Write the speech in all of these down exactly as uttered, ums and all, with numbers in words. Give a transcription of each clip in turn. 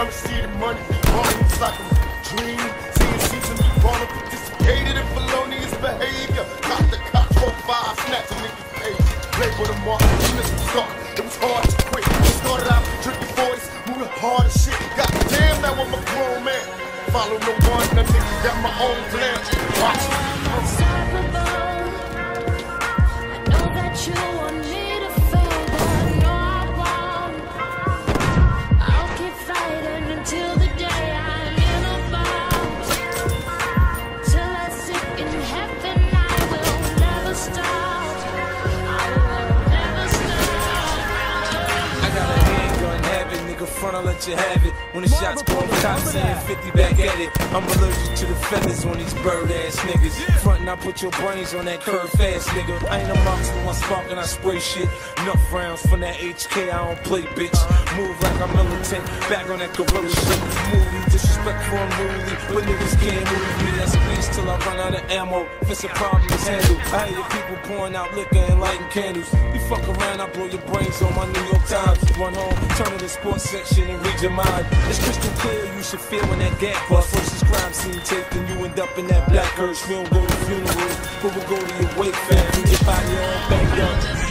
Now we see the money be running, it's like a dream. Seeing season be running, participated in felonious behavior. Got the cop for five, snatch a nigga's face. Label them up, you missed the stuck. It was hard to quit. It started out drinking boys, moving hard as shit. Goddamn, now I'm a grown man. Follow no one, that nigga got my own plan. Watch me. You want me to fail, but no, I won't. I'll keep fighting until the day I'm in a boat. Till I sit in heaven, I will never stop. I will never stop. I got a handgun, have it, nigga, front, I'll let you have it. When the shots go, I'm cops saying fifty back at it. I'm allergic to the feathers on these bird-ass niggas. Front and I put your brains on that curve fast, nigga. I ain't a monster, I spark and I spray shit. Enough rounds from that H K, I don't play, bitch. Move like I'm militant, back on that gorilla shit. Movie, disrespectful, unruly, but niggas can't move me. I squeeze till I run out of ammo. If it's a problem, it's handled. I hear your people pouring out liquor and lighting candles. You fuck around, I blow your brains on my New York Times. Run home, turn to the sports section and read your mind. It's crystal clear, you should feel when that gap bust. Versus crime scene tape, then you end up in that black hearse. We don't go to funerals, but we'll go to your wake, fam. You get by your own banged up.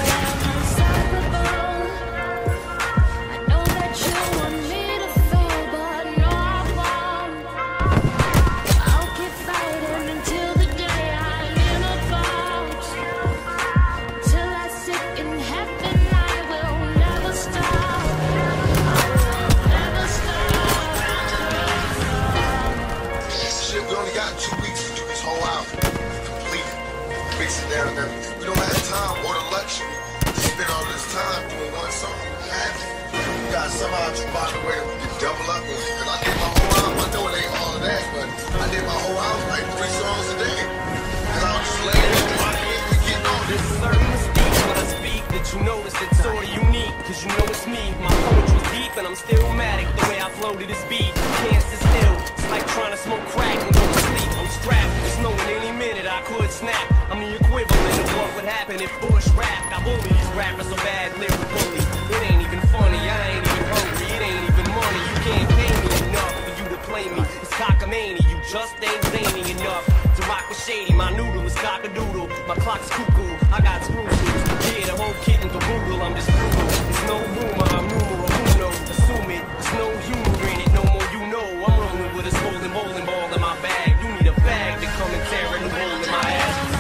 Down there. We don't have time or the luxury to spend all this time doing one song. You got somehow to find a way to double up with it. And I did my whole album. I know it ain't all of that, but I did my whole album like three songs a day. Cause I was just laying there trying to get on. There's certain mistakes when I speak that you notice it's sort of unique. Cause you know it's me. My poetry's deep and I'm still matic the way I flow to this beat. Can't sit still. It's like trying to smoke crack and go to sleep. I'm strapped. It's knowing any minute I could snap. I'm the equivalent of what would happen if Bush rapped. I bully these rappers so bad lyrically. It ain't even funny, I ain't even hungry. It ain't even money, you can't pay me enough for you to play me. It's cockamania, you just ain't zany enough to rock with Shady. My noodle is cock-a-doodle, my clock's cuckoo. I got screw loose, yeah, the whole kit and caboodle. I'm just brutal, it's no rumor, I'm numero uno. Assume it, there's no humor in it, no more you know. I'm rolling with a swollen bowling ball in my bag. You need a bag to come and tear a new hole in my ass.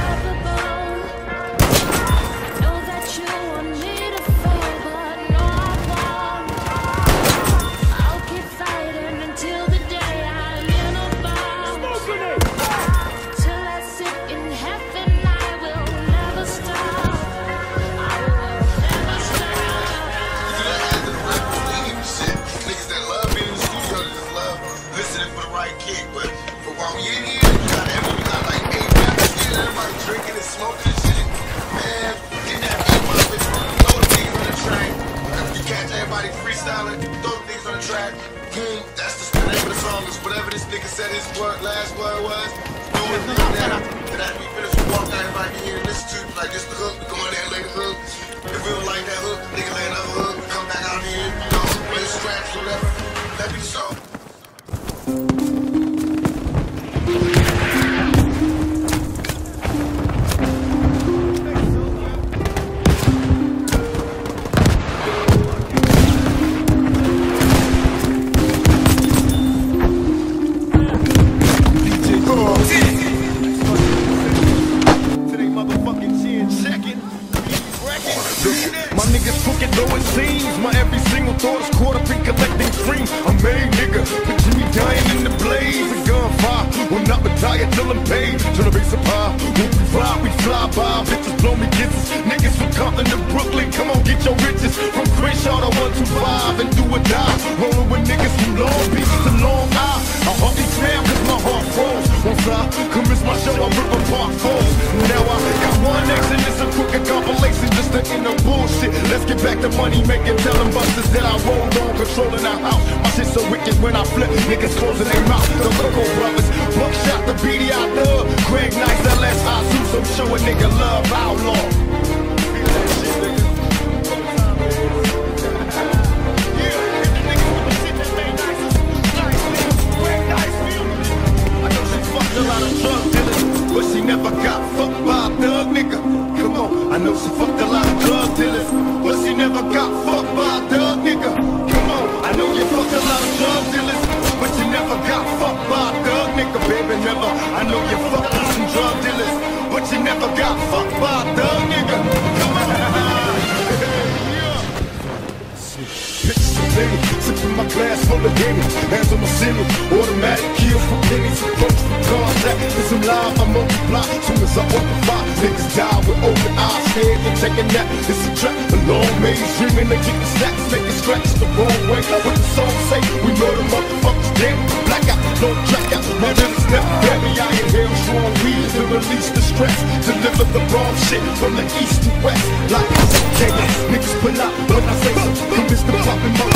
Said his word, last word was, do it now. And after we finish, we walk out, everybody can hear and listen to, like, this the hook, we go in there and lay the hook. If we don't like that hook, nigga lay another hook, come back out here, you know, play the straps, whatever. That be the song. Till I'm paid, turn the bass up high. When we fly, we fly by. Bitches blow me kisses. Niggas from Compton to Brooklyn, come on, get your riches. From Crenshaw to one two five and do or die. Rolling with niggas from Long Beach to Long Island. I heart beats now cause my heart froze. Once I commence my show, I'm ripping park foes. Now I got one X and it's a crooked compilation just to end the bullshit. Let's get back to money making, telling busters that I rolled on, controlling the house. My shit so wicked when I flip, niggas closing their mouth. The Coco Brothers, Buckshot, the B D I love. Craig Nice, L S I Zeus, I'm sure a nigga love outlaw. Feel that shit, nigga. in my class full of demons. Hands on my ceiling, automatic kill for pennies. Approach for cars, that is some live, I multiply. Soon as I open fire, niggas die with open eyes. Scared to take a nap, it's a trap. A long maze, dreaming of getting snacks, making scratch the wrong way. What the song say, we murder motherfuckers, damn. Black out, don't track out, murder is never heavy. I inhale strong weed to release the stress. Deliver the wrong shit from the east to west. Like, okay, niggas pull out when I say so. I'm Mister Poppin'